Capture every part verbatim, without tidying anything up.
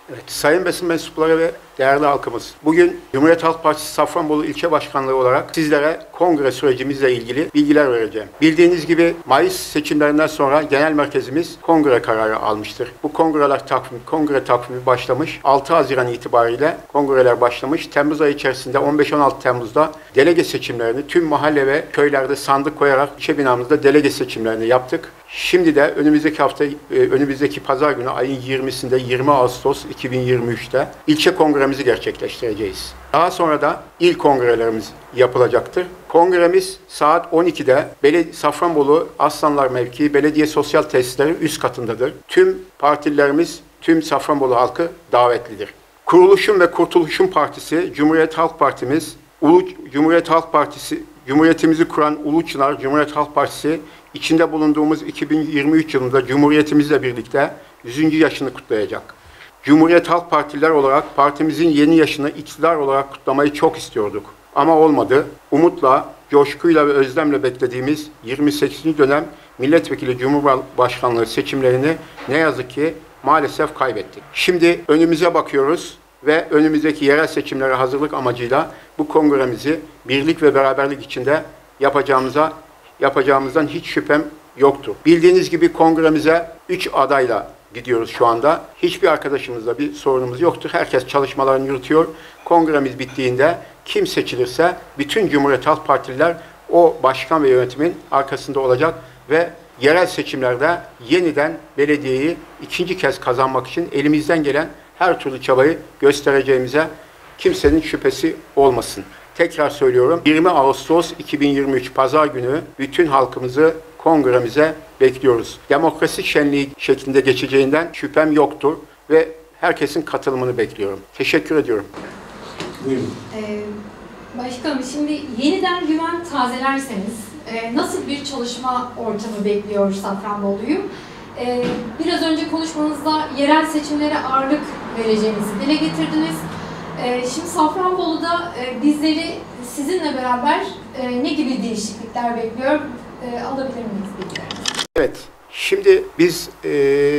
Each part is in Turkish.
Evet, sayın basın mensupları ve değerli halkımız, bugün Cumhuriyet Halk Partisi Safranbolu İlçe Başkanlığı olarak sizlere kongre sürecimizle ilgili bilgiler vereceğim. Bildiğiniz gibi Mayıs seçimlerinden sonra genel merkezimiz kongre kararı almıştır. Bu kongreler takvimi, kongre takvimi başlamış. altı Haziran itibariyle kongreler başlamış. Temmuz ayı içerisinde on beş on altı Temmuz'da delege seçimlerini tüm mahalle ve köylerde sandık koyarak ilçe binamızda delege seçimlerini yaptık. Şimdi de önümüzdeki hafta, önümüzdeki pazar günü ayın yirmisinde yirmi Ağustos iki bin yirmi üç'te ilçe kongremizi gerçekleştireceğiz. Daha sonra da il kongrelerimiz yapılacaktır. Kongremiz saat on iki'de Belediye Safranbolu Aslanlar Mevkii Belediye Sosyal Tesisleri üst katındadır. Tüm partililerimiz, tüm Safranbolu halkı davetlidir. Kuruluşum ve Kurtuluşum Partisi, Cumhuriyet Halk Partimiz, Ulu, Cumhuriyet Halk Partisi, Cumhuriyetimizi kuran Ulu Çınar Cumhuriyet Halk Partisi, içinde bulunduğumuz iki bin yirmi üç yılında Cumhuriyetimizle birlikte yüzüncü yaşını kutlayacak. Cumhuriyet Halk Partililer olarak partimizin yeni yaşını iktidar olarak kutlamayı çok istiyorduk. Ama olmadı. Umutla, coşkuyla ve özlemle beklediğimiz yirmi sekizinci dönem milletvekili Cumhurbaşkanlığı seçimlerini ne yazık ki maalesef kaybettik. Şimdi önümüze bakıyoruz ve önümüzdeki yerel seçimlere hazırlık amacıyla bu kongremizi birlik ve beraberlik içinde yapacağımıza yapacağımızdan hiç şüphem yoktur. Bildiğiniz gibi kongremize üç adayla gidiyoruz şu anda. Hiçbir arkadaşımızla bir sorunumuz yoktur. Herkes çalışmalarını yürütüyor. Kongremiz bittiğinde kim seçilirse bütün Cumhuriyet Halk Partililer o başkan ve yönetimin arkasında olacak ve yerel seçimlerde yeniden belediyeyi ikinci kez kazanmak için elimizden gelen her türlü çabayı göstereceğimize kimsenin şüphesi olmasın. Tekrar söylüyorum, yirmi Ağustos iki bin yirmi üç Pazar günü bütün halkımızı kongremize bekliyoruz. Demokrasi şenliği şeklinde geçeceğinden şüphem yoktur ve herkesin katılımını bekliyorum. Teşekkür ediyorum. Buyurun. Ee, başkanım, şimdi yeniden güven tazelerseniz e, nasıl bir çalışma ortamı bekliyor Safranbolu'yu? Ee, biraz önce konuşmanızda yerel seçimlere ağırlık vereceğinizi dile getirdiniz. Ee, şimdi Safranbolu'da e, bizleri sizinle beraber e, ne gibi değişiklikler bekliyor? E, alabilir miyiz bilgilerinizi? Evet. Şimdi biz, e,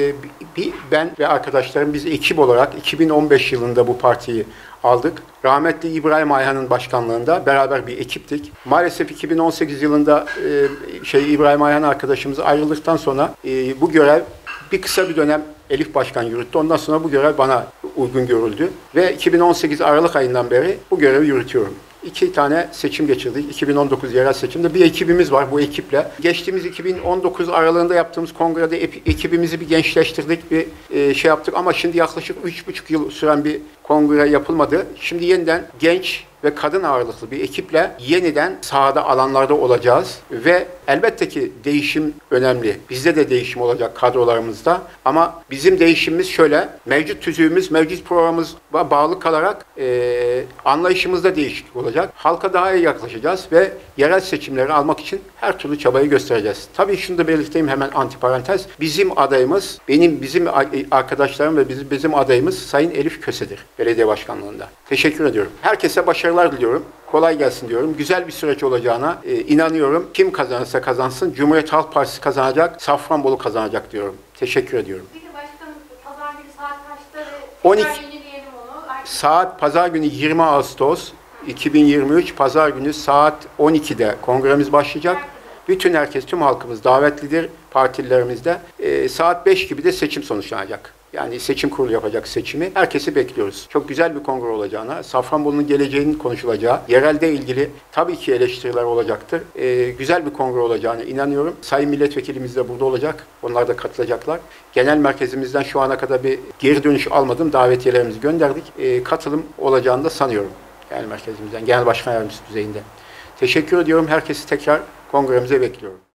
bir, ben ve arkadaşlarım biz ekip olarak iki bin on beş yılında bu partiyi aldık. Rahmetli İbrahim Ayhan'ın başkanlığında beraber bir ekiptik. Maalesef iki bin on sekiz yılında e, şey İbrahim Ayhan arkadaşımız ayrıldıktan sonra e, bu görev bir kısa bir dönem Elif Başkan yürüttü. Ondan sonra bu görev bana uygun görüldü. Ve iki bin on sekiz Aralık ayından beri bu görevi yürütüyorum. İki tane seçim geçirdik. iki bin on dokuz yerel seçimde bir ekibimiz var bu ekiple. Geçtiğimiz iki bin on dokuz aralığında yaptığımız kongrede ekibimizi bir gençleştirdik, bir e, şey yaptık ama şimdi yaklaşık üç buçuk yıl süren bir kongre yapılmadı. Şimdi yeniden genç ve kadın ağırlıklı bir ekiple yeniden sahada, alanlarda olacağız ve elbette ki değişim önemli. Bizde de değişim olacak kadrolarımızda ama bizim değişimimiz şöyle, mevcut tüzüğümüz, mevcut programımıza bağlı kalarak e, anlayışımızda değişiklik olacak. Halka daha iyi yaklaşacağız ve yerel seçimleri almak için her türlü çabayı göstereceğiz. Tabii şunu da belirteyim hemen antiparantez. Bizim adayımız, benim bizim arkadaşlarım ve bizim, bizim adayımız Sayın Elif Köse'dir belediye başkanlığında. Teşekkür ediyorum. Herkese başarılar diliyorum. Kolay gelsin diyorum. Güzel bir süreç olacağına e, inanıyorum. Kim kazanırsa kazansın. Cumhuriyet Halk Partisi kazanacak, Safranbolu kazanacak diyorum. Teşekkür ediyorum. Peki başkanım, pazar günü saat kaçta ve on iki tekrar yenileyelim onu? Saat pazar günü yirmi Ağustos iki bin yirmi üç pazar günü saat on iki'de kongremiz başlayacak. Bütün herkes, tüm halkımız davetlidir, partililerimiz de. E, saat beş gibi de seçim sonuçlanacak. Yani seçim kurulu yapacak seçimi. Herkesi bekliyoruz. Çok güzel bir kongre olacağına, Safranbolu'nun geleceğinin konuşulacağı, yerelde ilgili tabii ki eleştiriler olacaktır. Ee, güzel bir kongre olacağına inanıyorum. Sayın milletvekilimiz de burada olacak. Onlar da katılacaklar. Genel merkezimizden şu ana kadar bir geri dönüş almadım. Davetiyelerimizi gönderdik. Ee, katılım olacağını da sanıyorum. Genel merkezimizden, genel başkan yardımcısı düzeyinde. Teşekkür ediyorum. Herkesi tekrar kongremize bekliyorum.